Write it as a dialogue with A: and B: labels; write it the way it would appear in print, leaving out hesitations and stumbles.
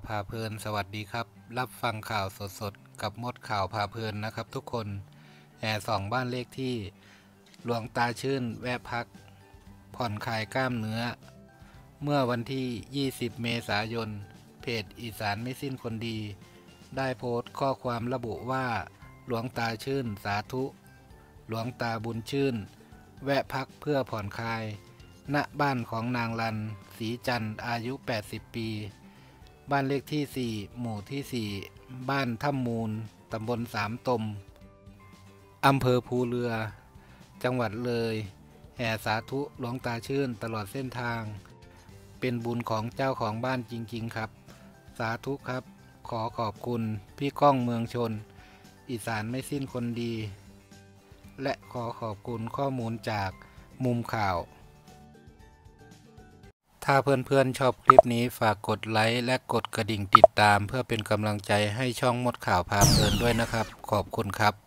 A: พาเพลินสวัสดีครับรับฟังข่าวสดๆกับมดข่าวพาเพลินนะครับทุกคนแห่สองบ้านเลขที่หลวงตาชื่นแวะพักผ่อนคลายกล้ามเนื้อเมื่อวันที่ 20 เมษายนเพจอีสานไม่สิ้นคนดีได้โพสต์ข้อความระบุว่าหลวงตาชื่นสาธุหลวงตาบุญชื่นแวะพักเพื่อผ่อนคลายณบ้านของนางรันศรีจันทร์อายุ 80 ปีบ้านเลขที่ 4 หมู่ที่ 4 บ้านถ้ำมูล ตำบลสามตม อำเภอภูเรือ จังหวัดเลย แห่สาธุหลวงตาชื่นตลอดเส้นทาง เป็นบุญของเจ้าของบ้านจริงๆครับ สาธุครับ ขอขอบคุณพี่ก้องเมืองชน อีสานไม่สิ้นคนดี และขอขอบคุณข้อมูลจากมุมข่าวถ้าเพื่อนๆชอบคลิปนี้ฝากกดไลค์และกดกระดิ่งติดตามเพื่อเป็นกำลังใจให้ช่องมดข่าวพาเพลินด้วยนะครับขอบคุณครับ